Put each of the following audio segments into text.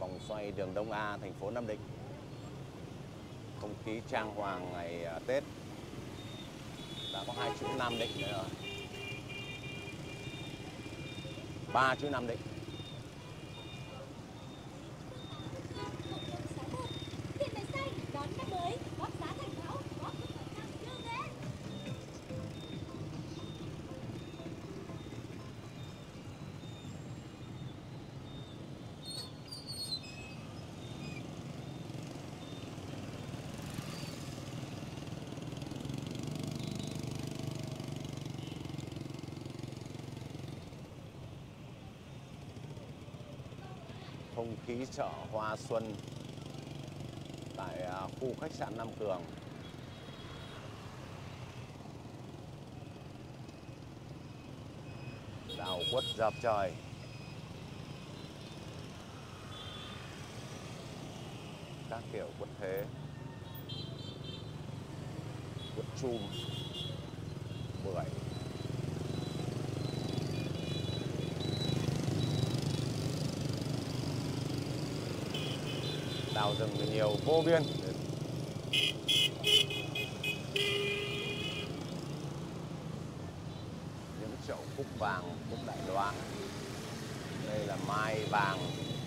vòng xoay đường Đông A, thành phố Nam Định. Không khí trang hoàng ngày Tết. Đã có 2 chữ Nam Định nữa rồi. 3 chữ Nam Định. Không khí chợ hoa xuân tại khu khách sạn Nam Cường. Đào quất dập trời. Các kiểu quất thế, quất chum, bưởi. Đào rừng thì nhiều vô biên. Những chậu cúc vàng, cúc đại loan. Đây là mai vàng.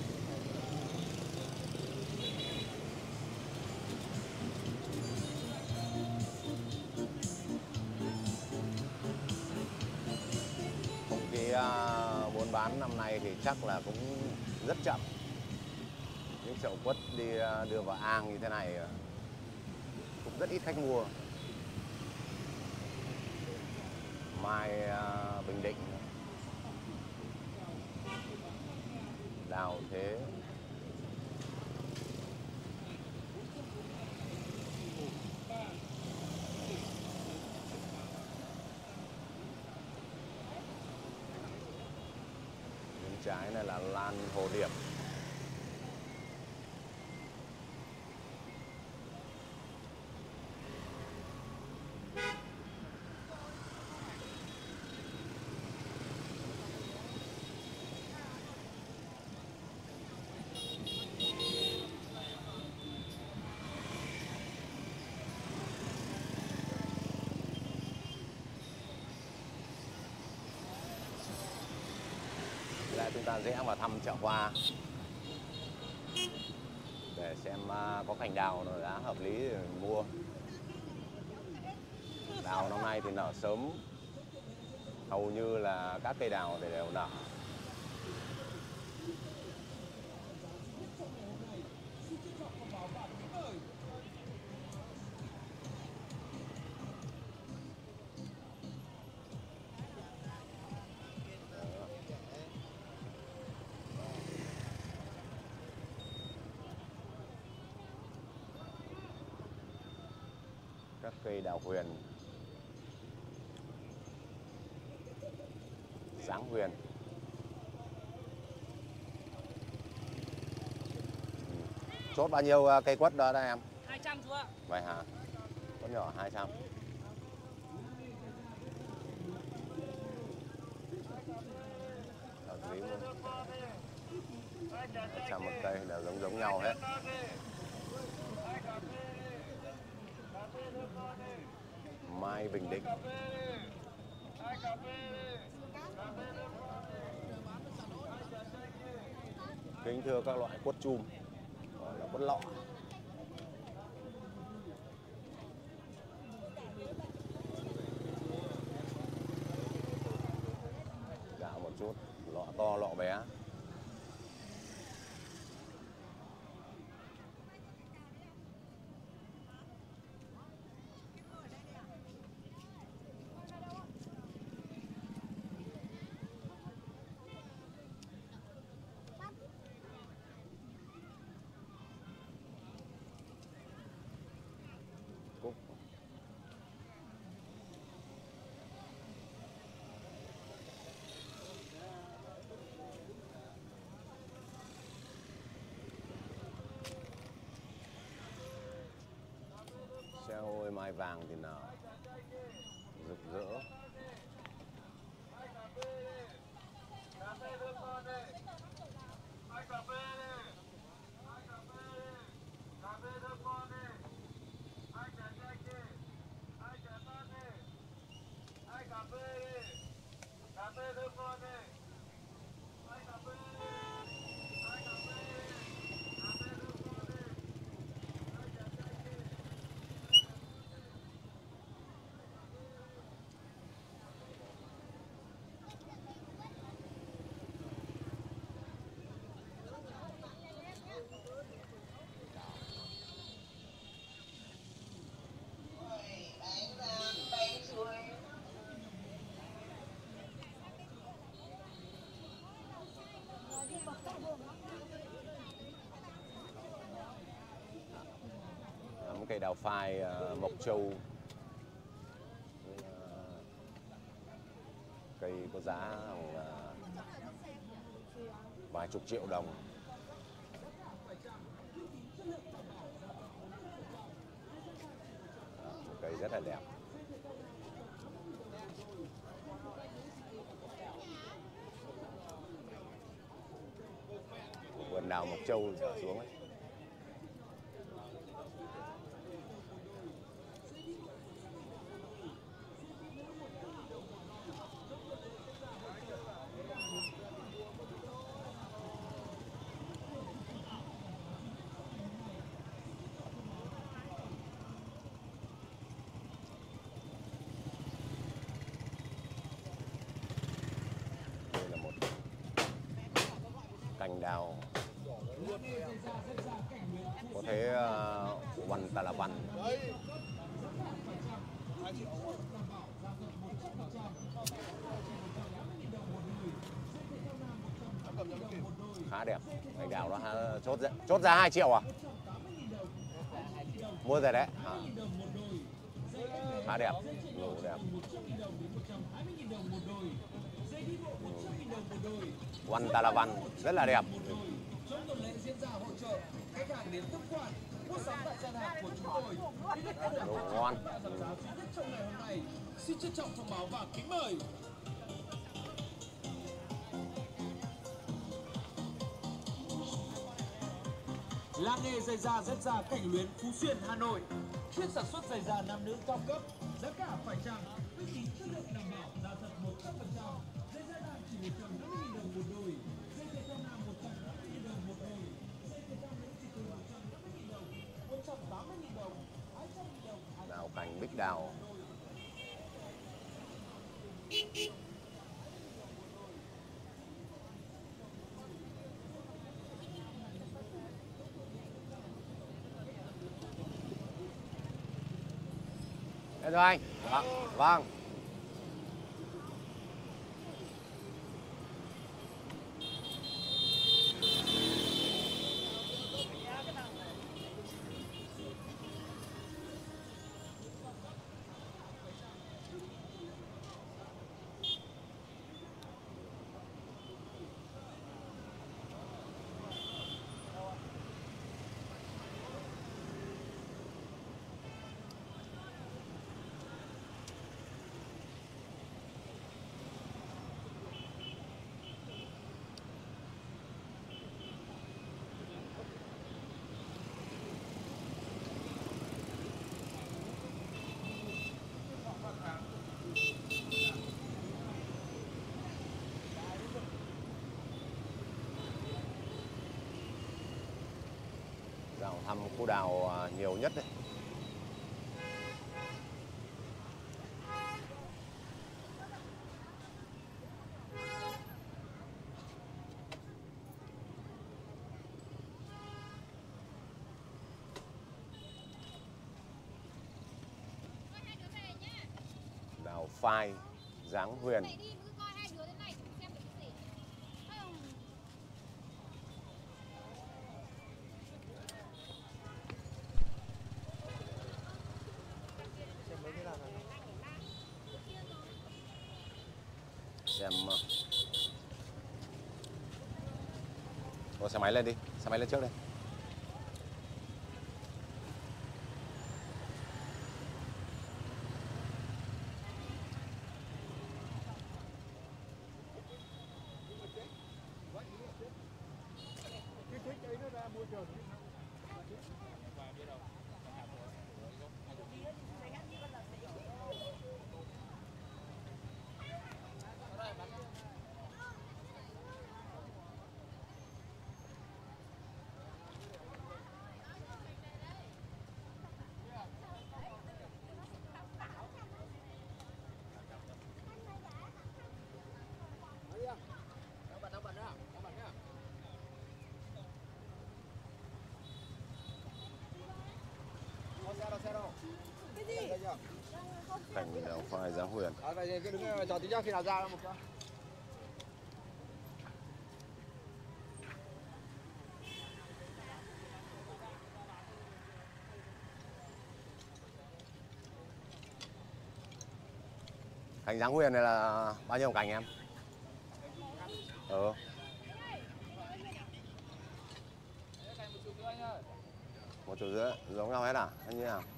Không khí buôn bán năm nay thì chắc là cũng rất chậm. Những chậu quất đi đưa vào ang như thế này cũng rất ít khách mua. Mai Bình Định, đào thế. Bên trái này là lan hồ điệp. Chúng ta rẽ vào thăm chợ hoa để xem có cành đào nó giá hợp lý để mình mua. Đào năm nay thì nở sớm, hầu như là các cây đào thì đều nở. Các cây đào huyền, dáng huyền. Chốt bao nhiêu cây quất đó đây em? 200 chú ạ. Vậy hả? Quất nhỏ 200. Hợp lý luôn. 200 một cây đều giống nhau hết. Mai Bình Định. Kính thưa các loại quất chum, gọi là quất lọ. Dạo một chút, lọ to lọ bé. Cúc. Xe ôi mai vàng thì nở rực rỡ. Cây đào phai Mộc Châu, cây có giá vài chục triệu đồng. Cây rất là đẹp. Vườn đào Mộc Châu trở xuống ấy. Cành đào có thế văn ta là văn. Khá đẹp. Cành đào đó chốt ra 2 triệu à? Mua rồi đấy. Khá đẹp, nụ đẹp. Văn ta là văn rất là đẹp. Trong tuần lễ diễn ra hội chợ, khách hàng đến tham quan, mua sắm tại gian hàng của chúng tôi. Đồ ngon. Giảm giá duy nhất trong ngày hôm nay. Xin trân trọng thông báo và kính mời. Làng nghề giày da rất da Cảnh Luyến, Phú Xuyên, Hà Nội. Chuyên sản xuất giày da nam nữ cao cấp, giá cả phải chăng, uy tín chất lượng đảm bảo, giá thật 100%. Giày da nam chỉ 150.000 đồng một đôi, giày thể thao nam 150.000 đồng một đôi, giày thể thao nữ chỉ từ 150.000 đồng, 180.000 đồng, 200.000 đồng. Đào cành bích đào. Đây rồi anh. Vâng. Vào thăm khu đào nhiều nhất đấy. Đào phai dáng huyền. Xem xe máy lên đi, xe máy lên trước đây. Cảnh đào phai Giá Huyền. Vậy cứ đứng chờ tí nhá, khi nào ra một cái. Cảnh Giá Huyền này là bao nhiêu một cảnh em? Ừ. Một triệu rưỡi, giống nhau hết à? Hay như nào?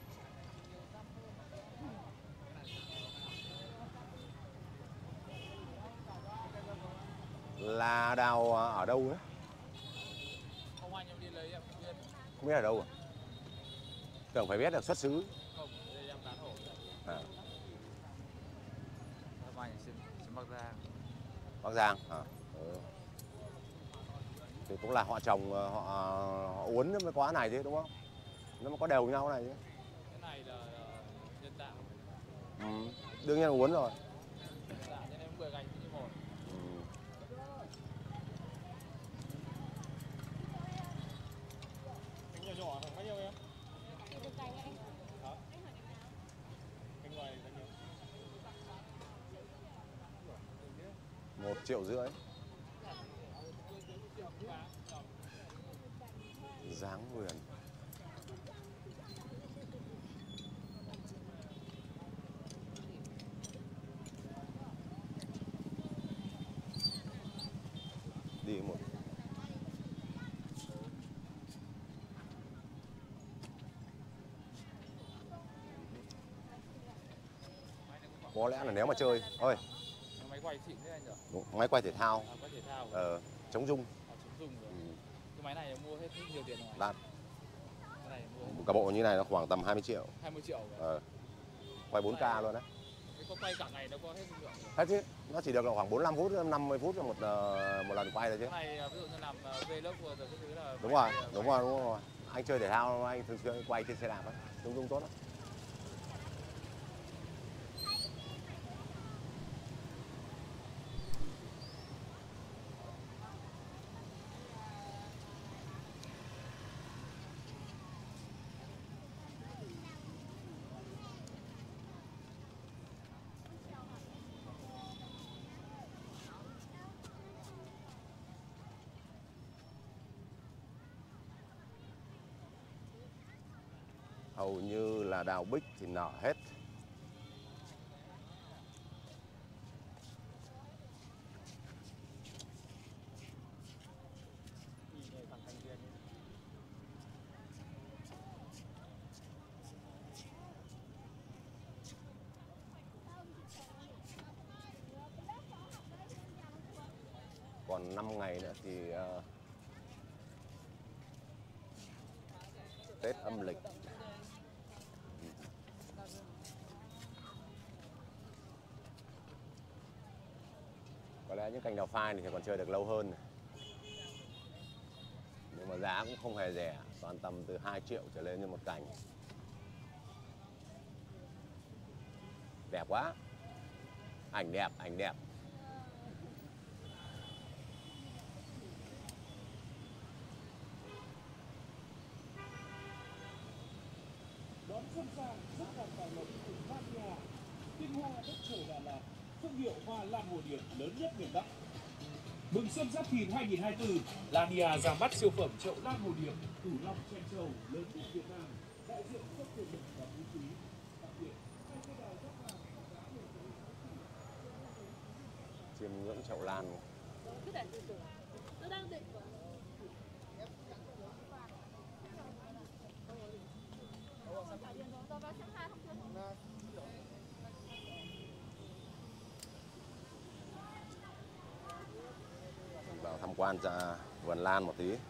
Là đào ở đâu đấy? Không anh em đi lấy em không biết. Không biết ở đâu à? Tưởng phải biết được xuất xứ. Không, đây em bán hộ. À. Anh xin Bắc Giang. Bắc Giang à? Ừ. Thì cũng là họ trồng, họ uốn mới có này chứ đúng không? Nó mới có đều nhau này chứ. Cái này là nhân tạo. Ừ. Đương nhiên là uốn rồi. Nhân tạo cho nên 10 cành như một. Ừ. Cành nhỏ nhỏ khoảng bao nhiêu em? Một cành anh. Hả? Cành ngoài bao nhiêu? 1,5 triệu. Dáng Huyền. Đi một. Có lẽ là nếu mà chơi ơi, Máy quay xịn thế anh nhỉ? đúng, máy quay thể thao. À, quay thể thao. Chống rung. Chống rung rồi. Ừ. Cái máy này mua hết nhiều tiền rồi. Đắt. Cái này mua Cả bộ như này nó khoảng tầm 20 triệu. 20 triệu rồi. Quay 4K luôn đấy. Cái có quay cả ngày nó có hết lượng. Hết chứ, nó chỉ được là khoảng 45 phút, 50 phút một lần quay thôi chứ. Cái này ví dụ như làm vlog rồi cái thứ là Đúng rồi, đúng rồi. Anh chơi thể thao, anh thường xuyên quay trên xe đạp ấy, chống rung tốt lắm. Hầu như là đào bích thì nở hết. Còn 5 ngày nữa thì Tết âm lịch. Có lẽ những cành đào phai thì còn chơi được lâu hơn. Nhưng mà giá cũng không hề rẻ, toàn tầm từ 2 triệu trở lên như một cành. Đẹp quá. Ảnh đẹp, ảnh đẹp. Đón xuân sang rất là tài lộc cùng Mania, tinh hoa đất trời Đà Lạt, thương hiệu hoa lan hồ điệp lớn nhất miền Bắc. Mừng xuân Giáp Thìn 2024, Lania ra mắt siêu phẩm chậu lan hồ điệp cửu long chen châu lớn nhất Việt Nam, đại diện cho quyền lực và phú quý. Đặc biệt, hai cây đào giáp vàng giá lên tới Chiêm ngưỡng chậu lan. Cứ để từ từ. Tôi đang định của Vào tham quan ra vườn lan một tí.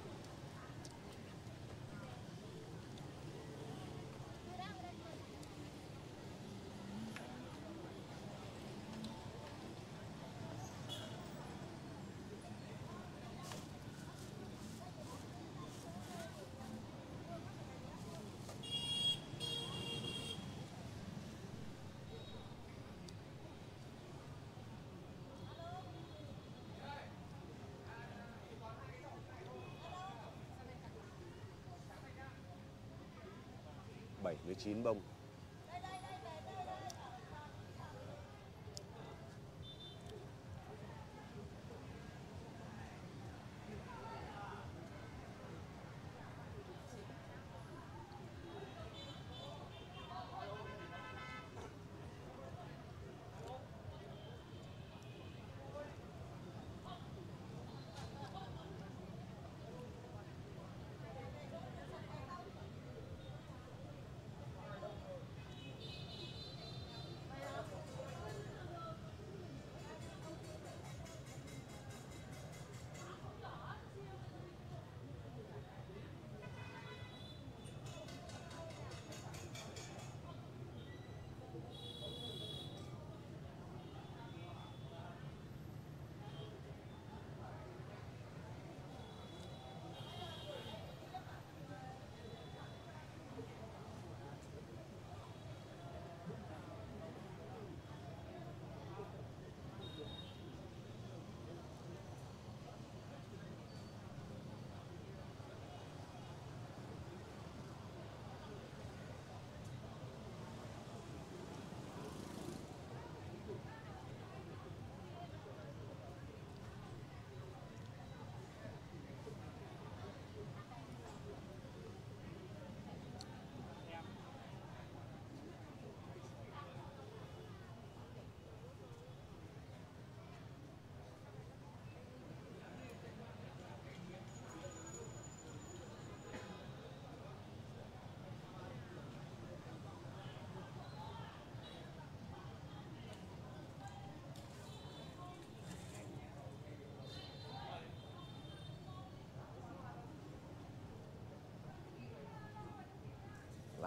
Bảy với 9 bông.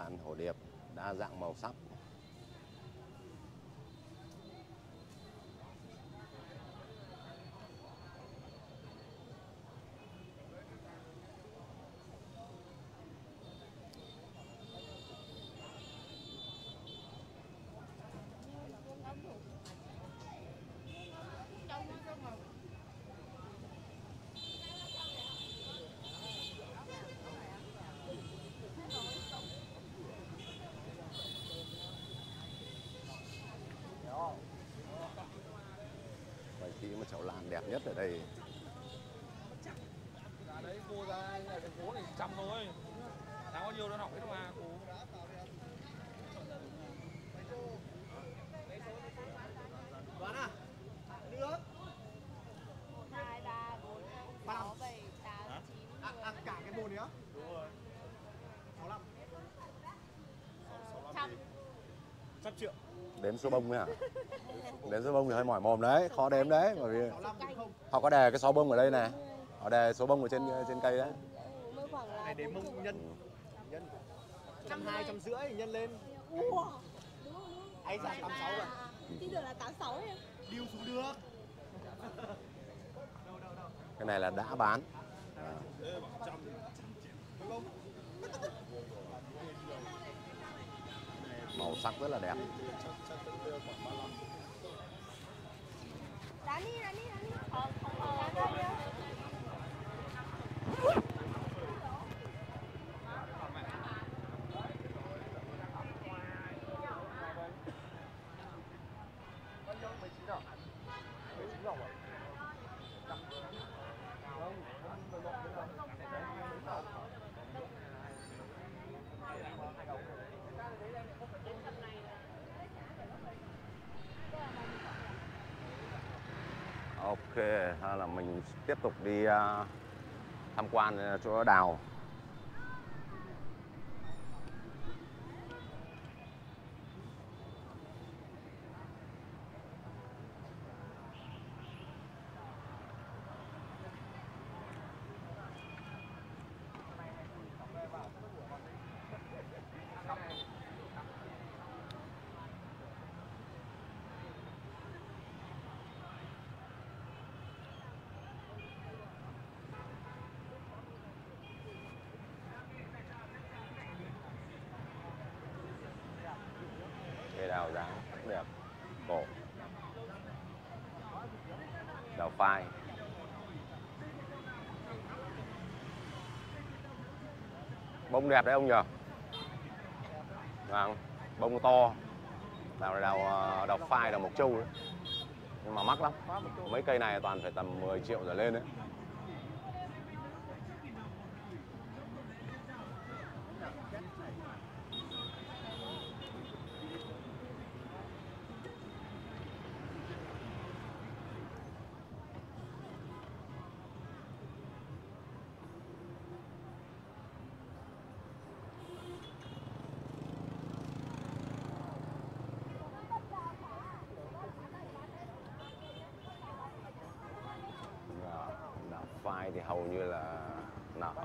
bạn, hồ điệp đa dạng màu sắc. Và khi mà chậu lan đẹp nhất ở đây. Đấy cô ra ở thành phố này trăm thôi. Đáng bao nhiêu nó hỏng hết mà cô. Đoán à? Nước. 2, 3, 4, 5, 6, 7, 8, 9, 10. Cả cái bồn đấy á? Đúng rồi. 65. 100. 100 triệu. Đếm số bông ấy hả? Đếm số bông thì hơi mỏi mồm đấy, khó đếm đấy, bởi vì 65 đúng không? họ có đề cái số bông ở đây này, họ đề số bông ở trên cây đấy. Mới khoảng là Này đến mông nhân. Nhân. 120, 150 nhân lên. Ủa. Ấy ra 86 rồi. Tí nữa là 86 em. Điêu xuống được. Cái này là đã bán. À. Đúng không? Màu sắc rất là đẹp. Dán đi. Không dán đâu nhá. Ok, hay là mình tiếp tục đi tham quan chỗ đào. Cây đào dáng rất đẹp, cổ, đào phai. Bông đẹp đấy ông nhỉ? Vâng, bông to. Đào phai, đào mộc châu đấy. Nhưng mà mắc lắm. Mấy cây này toàn phải tầm 10 triệu trở lên đấy. Đào phai thì hầu như là nở.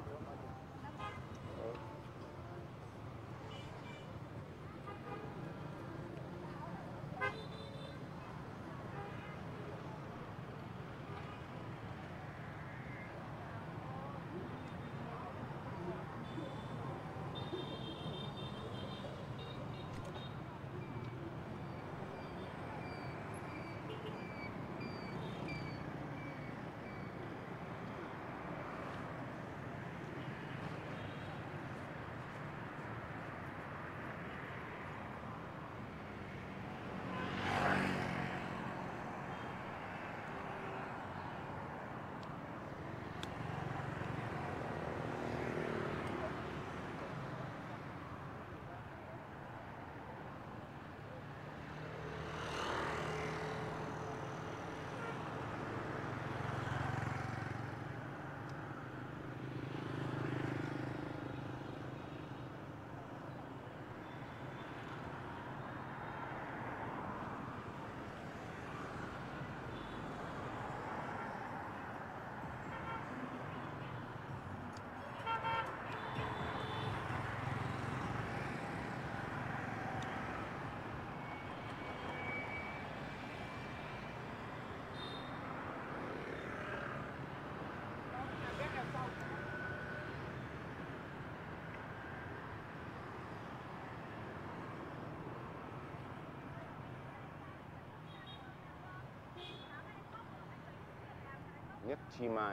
Nhất chi mai.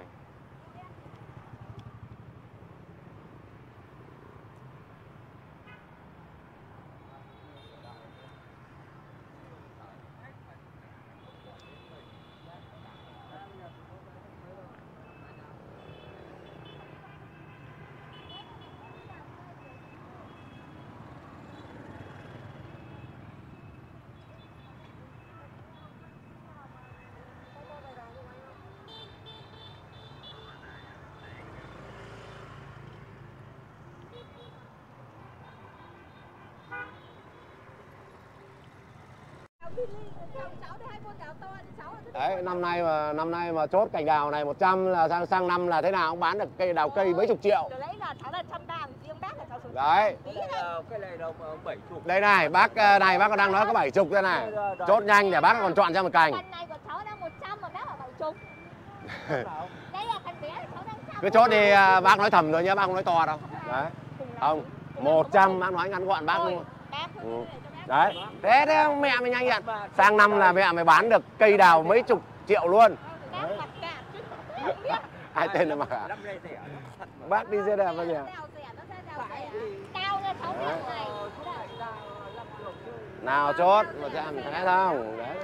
Đấy, năm nay mà chốt cành đào này 100 là sang năm là thế nào cũng bán được cây đào cây mấy chục triệu. Đấy là cháu là 130, riêng bác là cháu số. Đấy. Cái này đâu mà 70. Đây này, bác này bác đang nói có 70 đây này. Chốt nhanh để bác còn chọn cho một cành. Cành này của cháu đang 100 mà bác ở 70. Đây là cành bé cháu đang 100. Cứ chốt đi, bác nói thầm thôi nhé, bác không nói to đâu. Đấy. Không, 100 bác nói ngắn gọn bác. Đấy, thế mẹ mới nhanh nhận. Sang năm là mẹ mày bán được cây đào mấy chục triệu luôn. Ai tên là mà cả. Bác đi xe đẹp bao giờ? Đào là 6 này. Nào chốt, mà xem thấy không? Đấy.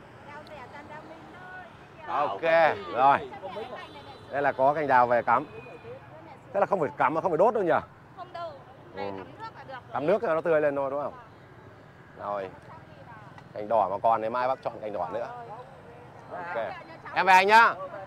Ok, rồi. Đây là có cành đào về cắm. Thế là không phải cắm mà không phải đốt đâu nhỉ? Không đâu, này cắm nước là được. Cắm nước cho nó tươi lên thôi đúng không? Rồi. Cành đỏ mà còn thì mai bác chọn cành đỏ nữa. Ok. Em về anh nhá.